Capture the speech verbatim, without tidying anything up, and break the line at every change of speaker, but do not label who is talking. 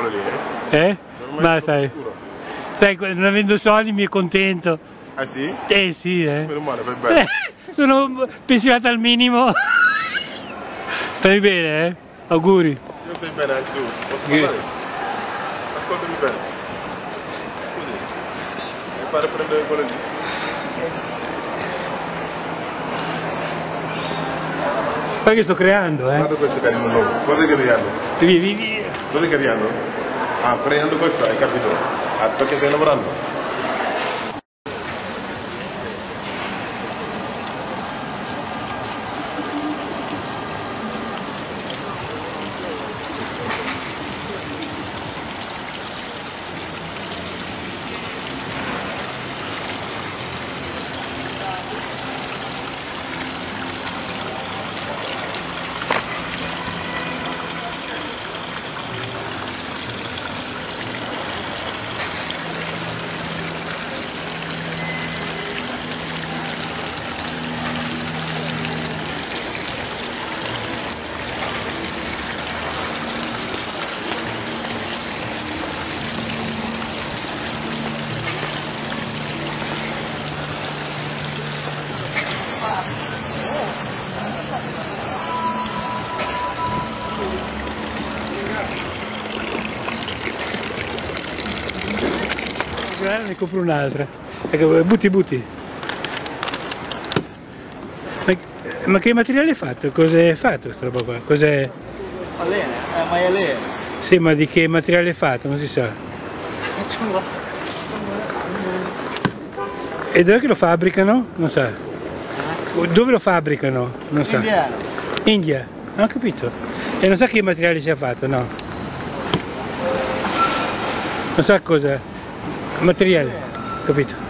quello lì, eh?
Eh? Ma sai, sai, non avendo soldi mi è contento.
Ah sì?
Eh sì, eh.
Meno male, fai bene.
Eh, sono pensionato al minimo. Stai bene, eh? Auguri.
Io stai bene anche tu. Posso
Che...
parlare? Ascoltami bene. Scusi, mi fare prendere quello lì?
Guarda che sto creando, eh.
Guarda questo carino nuovo. Cos'è che creando?
Via, via, via.
Cos'è che creando? Ah, creando questo, hai capito? Ah, perché stai lavorando?
Ne compro un'altra. Ecco, butti butti. Ma, ma che materiale è fatto? Cos'è fatto questa roba qua? Cos'è?
Alene, è maialene.
Sì, ma di che materiale è fatto? Non si sa. E dove che lo fabbricano? Non sa. Dove lo fabbricano? Non sa.
Indiano.
India? Non ho capito. E non sa che materiale sia fatto, no? Non sa cosa. Materiale, capito?